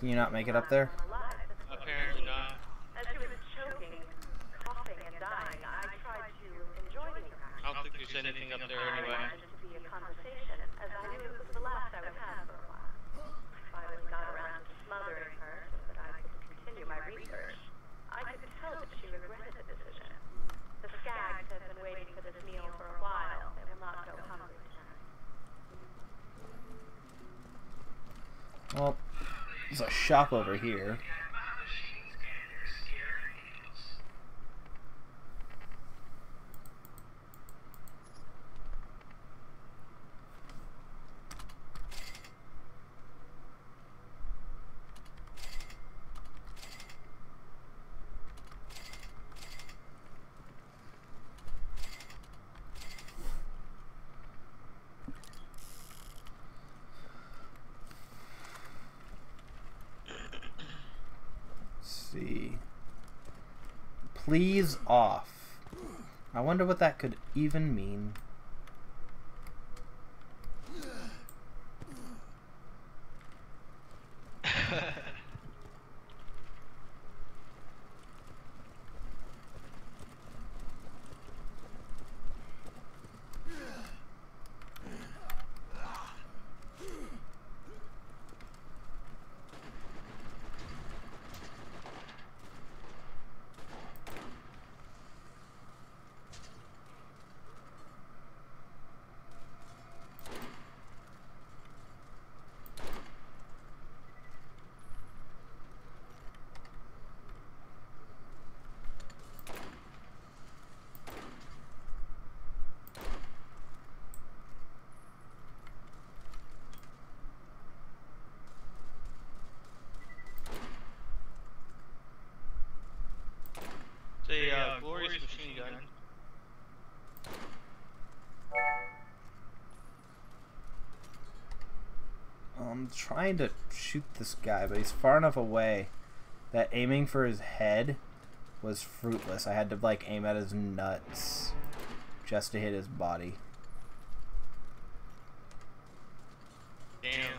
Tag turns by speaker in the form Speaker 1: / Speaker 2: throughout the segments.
Speaker 1: Can you not make it up there?
Speaker 2: Apparently not.
Speaker 3: As she was choking, coughing, and dying, I tried to enjoy the interaction.
Speaker 2: I don't think there's anything up there anyway.
Speaker 3: I wanted it to be a conversation, as I knew it was the last I would have for a while. I finally got around to smothering her so that I could continue my research. I could tell that she regretted the decision. The Skags have been waiting for this meal for a while. They will not go hungry tonight.
Speaker 1: Well, there's a shop over here. See. Please off. I wonder what that could even mean.
Speaker 2: It's a glorious machine gun.
Speaker 1: I'm trying to shoot this guy, but he's far enough away that aiming for his head was fruitless. I had to like aim at his nuts just to hit his body.
Speaker 2: Damn.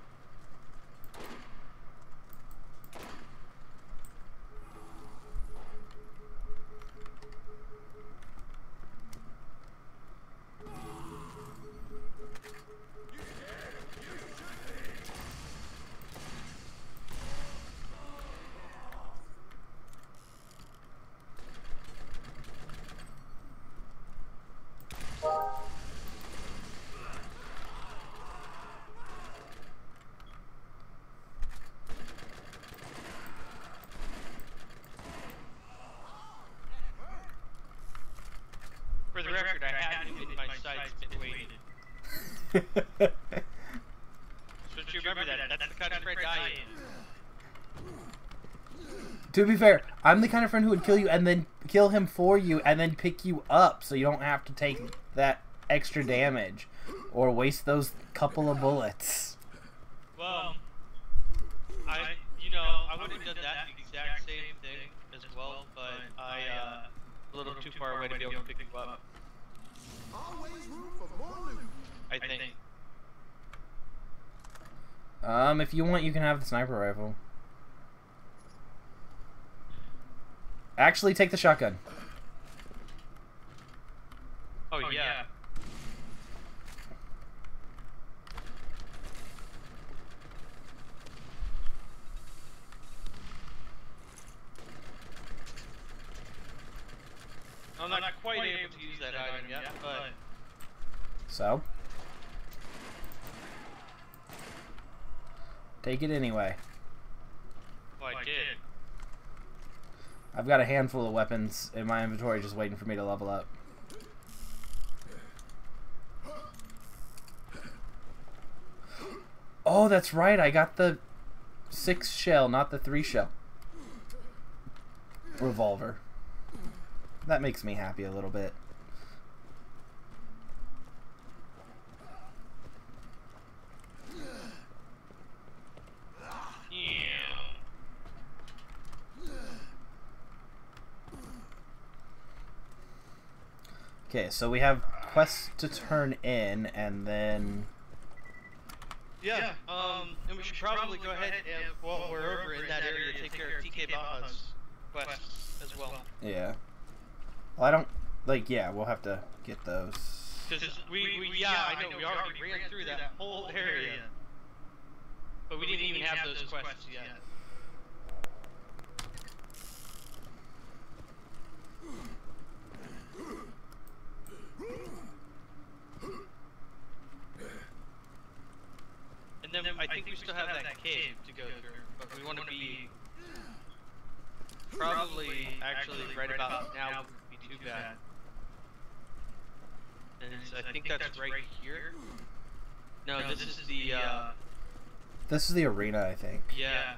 Speaker 2: For the record, I had him in my sights and waited. So you remember that. That's the kind of friend I am.
Speaker 1: To be fair, I'm the kind of friend who would kill you and then kill him for you and then pick you up so you don't have to take that extra damage or waste those couple of bullets.
Speaker 2: Well, I would have done that exact same thing as well, but a little too far away to be able to pick you up.
Speaker 4: Always room for more loot.
Speaker 2: I think.
Speaker 1: If you want, you can have the sniper rifle. Actually, take the shotgun.
Speaker 2: Oh yeah. I'm not quite able to use that item yet, but...
Speaker 1: So? Take it anyway.
Speaker 2: Well, I did.
Speaker 1: I've got a handful of weapons in my inventory just waiting for me to level up. Oh, that's right. I got the 6 shell, not the 3 shell revolver. That makes me happy a little bit. Okay, so we have quests to turn in, and then
Speaker 2: Yeah. And we should probably go ahead and while we're over in that area, take care of TK Baja's quests as well.
Speaker 1: Yeah. Well, I don't like. Yeah, we'll have to get those.
Speaker 2: Because I know we already ran through that whole area, but we didn't even have those quests yet. And then I think we still have that cave to go through, but we want to be probably actually right about now wouldn't be too bad. And I think that's right here. No, this is the
Speaker 1: This is the arena, I think.
Speaker 2: yeah.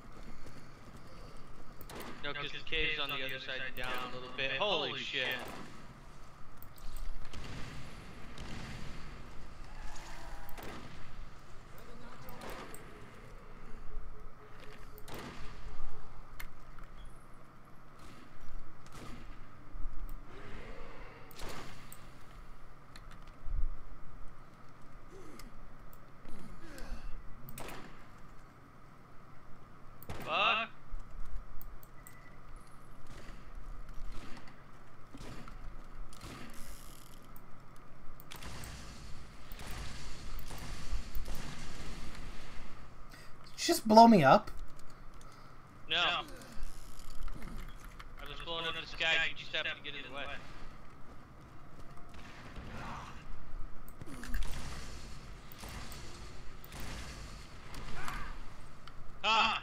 Speaker 2: No, because the cave's on the other side down a little bit. Holy shit. Fuck.
Speaker 1: Did you just blow me up?
Speaker 2: No. I was blowing up the sky, you just have to get in the way. Ah!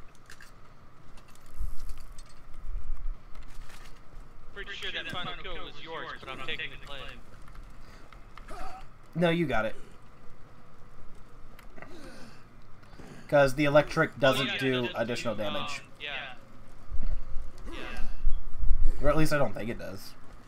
Speaker 2: Pretty sure that final kill was yours, but I'm taking the claim.
Speaker 1: No, you got it. Because the electric doesn't do additional damage.
Speaker 2: Yeah.
Speaker 1: Or at least I don't think it does.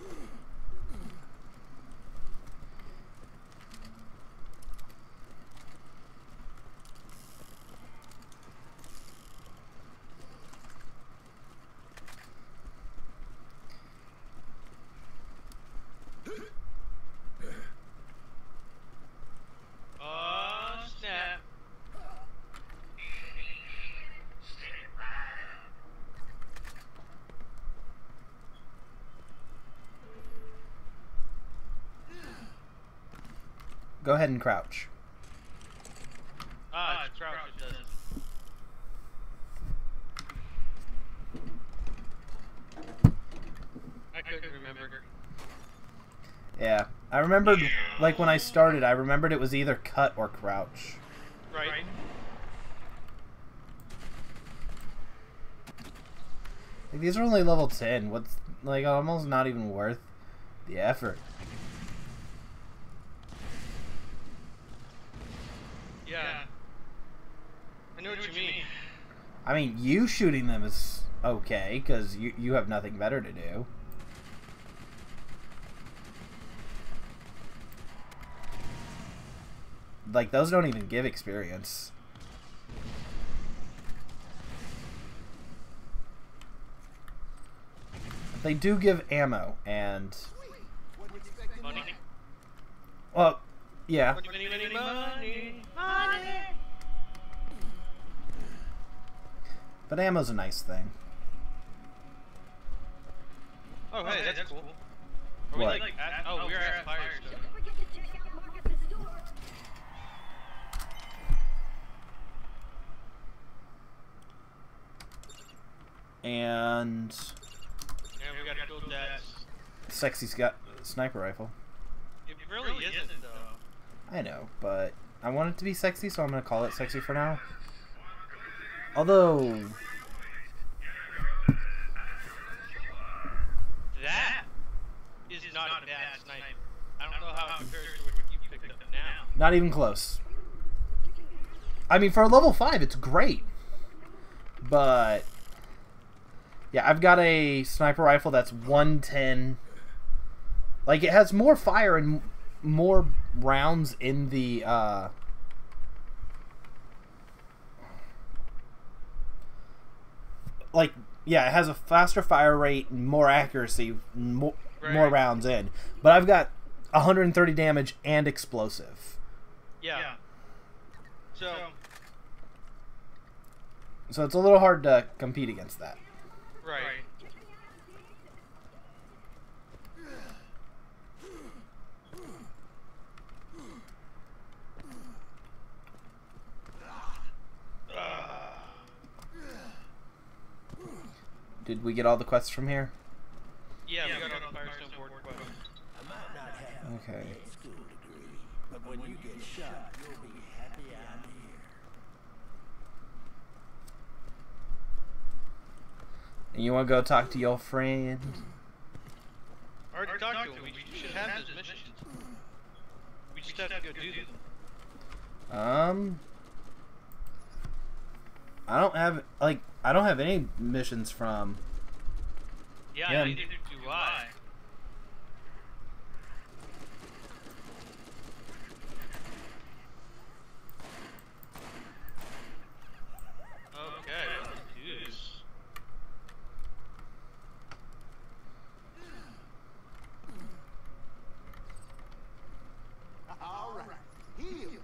Speaker 2: Oh, snap.
Speaker 1: Go ahead and crouch.
Speaker 2: Ah, it's crouch, it does. I couldn't remember.
Speaker 1: Yeah. I remembered, like, when I started, I remembered it was either cut or crouch.
Speaker 2: Right.
Speaker 1: Like, these are only level 10. What's, like, almost not even worth the effort.
Speaker 2: Yeah. I know what you mean.
Speaker 1: I mean, you shooting them is okay, because you have nothing better to do. Like, those don't even give experience. They do give ammo, and...
Speaker 2: Money.
Speaker 1: Well, yeah.
Speaker 2: Money, money, money.
Speaker 1: But ammo's a nice thing.
Speaker 2: Oh, hey, that's cool. Are we
Speaker 1: What?
Speaker 2: like at, oh, we're at Firestone.
Speaker 1: And...
Speaker 2: Yeah, we gotta build that.
Speaker 1: Sexy sniper rifle.
Speaker 2: It really isn't, though.
Speaker 1: I know, but I want it to be sexy, so I'm going to call it sexy for now. Although...
Speaker 2: That is not a bad sniper. I don't know how it compares to what you picked up now.
Speaker 1: Not even close. I mean, for a level 5, it's great. But... yeah, I've got a sniper rifle that's 110. Like, it has more fire and more rounds in the, like, yeah, it has a faster fire rate, more accuracy, more rounds in. But I've got 130 damage and explosive.
Speaker 2: Yeah.
Speaker 1: So it's a little hard to compete against that.
Speaker 2: Right.
Speaker 1: Did we get all the quests from here?
Speaker 2: Yeah, we got all the Firestone board quests.
Speaker 5: I might not have
Speaker 1: Okay.
Speaker 5: a school degree, but when you get shot, you'll be happy I'm here.
Speaker 1: And you want to go talk to your friend?
Speaker 2: I already talked to him. We should have those missions. We just have to go do them.
Speaker 1: I don't have any missions from.
Speaker 2: Yeah,
Speaker 1: Yeah.
Speaker 2: neither do I. Okay, let's do this.
Speaker 4: All right. Heels.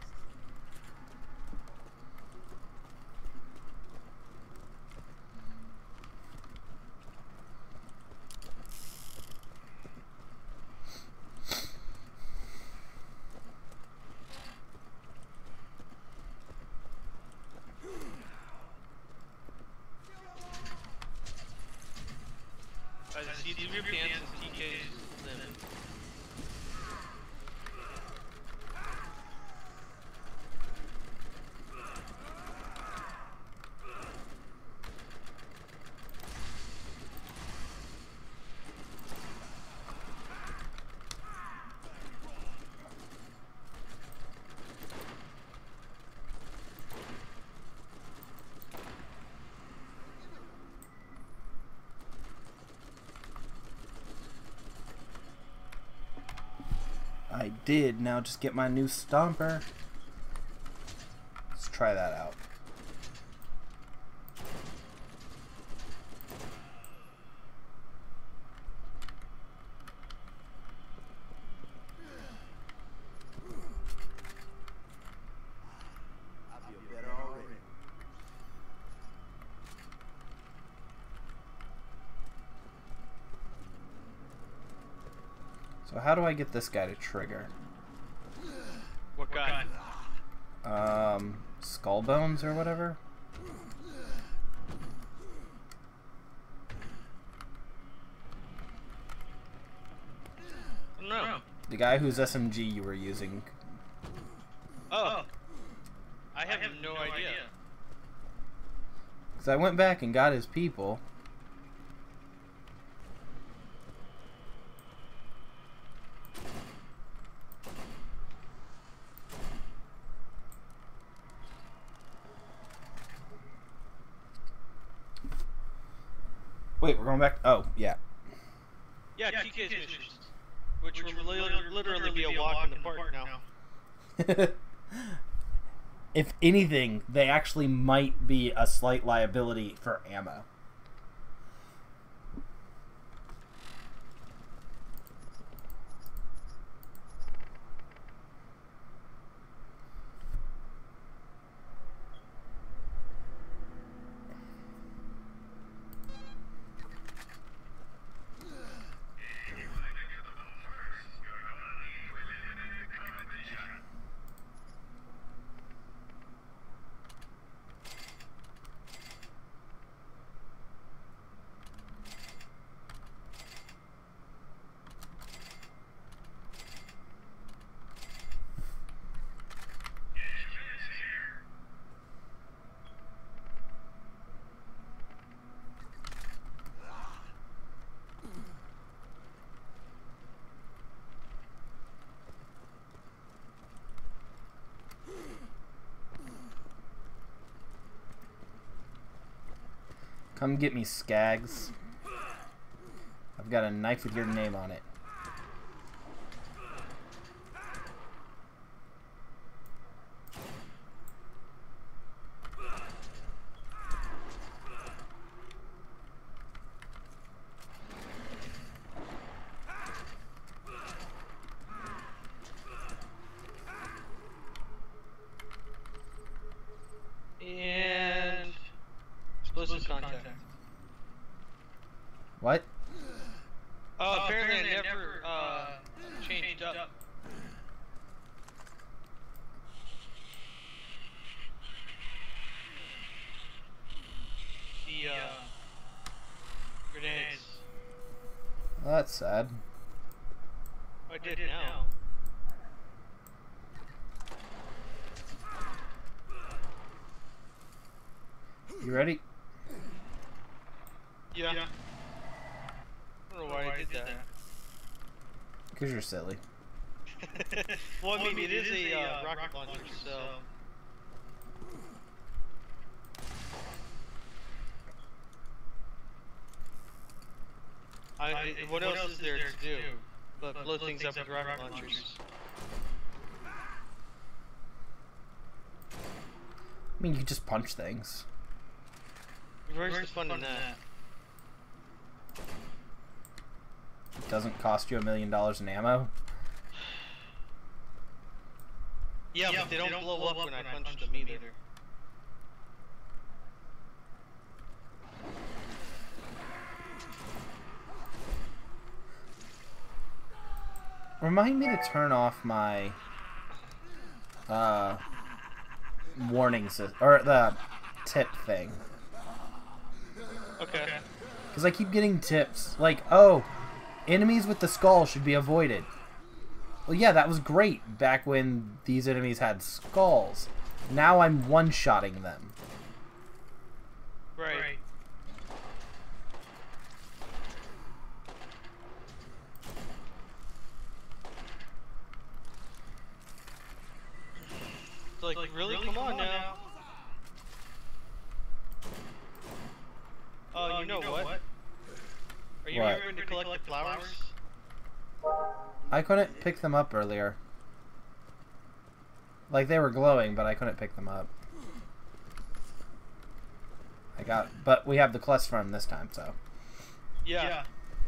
Speaker 2: I see these your pants and TK's limit.
Speaker 1: I did. Now just get my new stomper. Let's try that out.
Speaker 4: I feel better already.
Speaker 1: So how do I get this guy to trigger?
Speaker 2: What guy?
Speaker 1: Skull bones or whatever?
Speaker 2: No.
Speaker 1: The guy whose SMG you were using.
Speaker 2: Oh. I have no idea.
Speaker 1: Because I went back and got his people. Wait, we're going back. Oh, yeah.
Speaker 2: Yeah, TK's missions. Which will literally be a walk in the park now.
Speaker 1: If anything, they actually might be a slight liability for ammo. Come get me, Skags. I've got a knife with your name on it. What?
Speaker 2: Apparently I never changed up. The grenades.
Speaker 1: Well, that's sad.
Speaker 2: I did now.
Speaker 1: You ready?
Speaker 2: Yeah. I don't know why I did that.
Speaker 1: Because you're silly.
Speaker 2: Well, I mean, it is a rocket launcher, so... what else is there to do but blow things up with rocket launchers?
Speaker 1: I mean, you could just punch things.
Speaker 2: Where's the fun in that?
Speaker 1: It doesn't cost you $1 million in ammo.
Speaker 2: Yeah, but they don't blow up when I punch them either.
Speaker 1: Remind me to turn off my warning system, or the tip thing.
Speaker 2: Okay.
Speaker 1: Because I keep getting tips like, oh, enemies with the skull should be avoided. Well, yeah, that was great back when these enemies had skulls. Now I'm one-shotting them.
Speaker 2: Right. It's like, really? Come on now. Oh, you know what? Are you
Speaker 1: What?
Speaker 2: remembering to collect the flowers?
Speaker 1: I couldn't pick them up earlier. Like, they were glowing, but I couldn't pick them up. But we have the Clustrum this time, so.
Speaker 2: Yeah.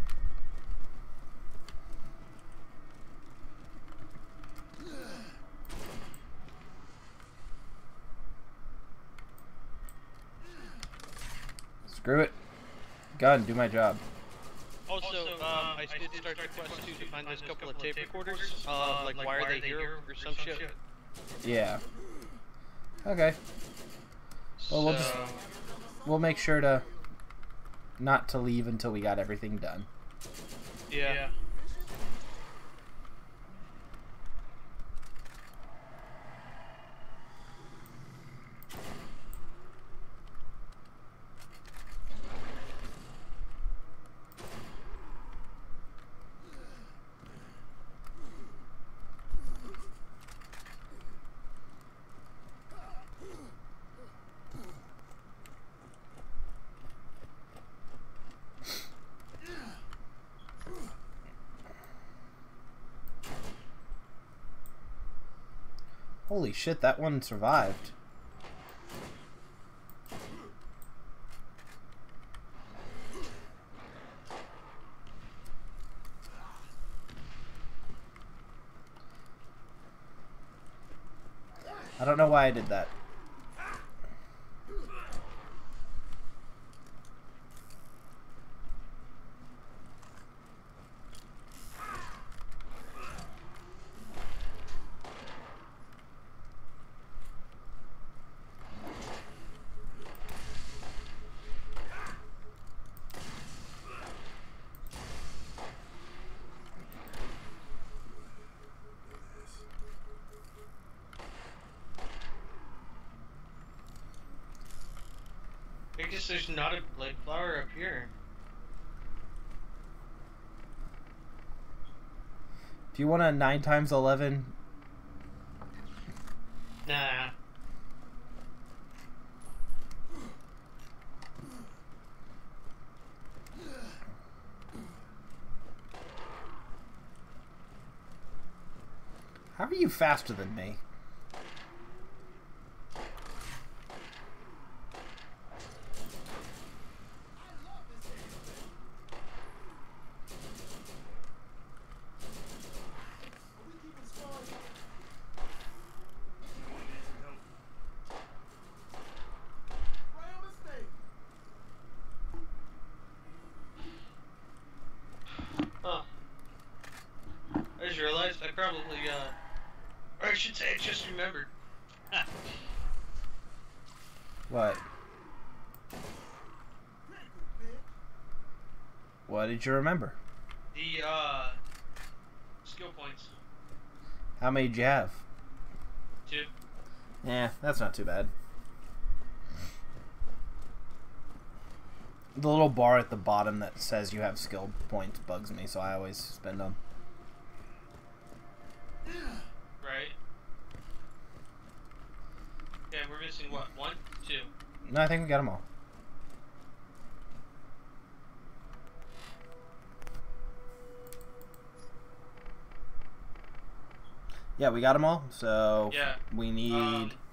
Speaker 1: Screw it. Gun, do my job.
Speaker 2: Also, I did start the quest too to find those couple of tape recorders. Like, why are they here or some shit?
Speaker 1: Yeah. Okay. Well, we'll make sure to not to leave until we got everything done.
Speaker 2: Yeah.
Speaker 1: Holy shit, that one survived. I don't know why I did that.
Speaker 2: I guess there's not a light flower up here.
Speaker 1: Do you want a 9 times 11?
Speaker 2: Nah.
Speaker 1: How are you faster than me?
Speaker 2: probably, or I should say, I just remembered.
Speaker 1: What? What did you remember?
Speaker 2: The, skill points.
Speaker 1: How many did you have?
Speaker 2: 2.
Speaker 1: Yeah, that's not too bad. The little bar at the bottom that says you have skill points bugs me, so I always spend them.
Speaker 2: Right. Okay, we're missing what? 1? 2.
Speaker 1: No, I think we got them all. Yeah, we got them all. So
Speaker 2: Yeah.
Speaker 1: we need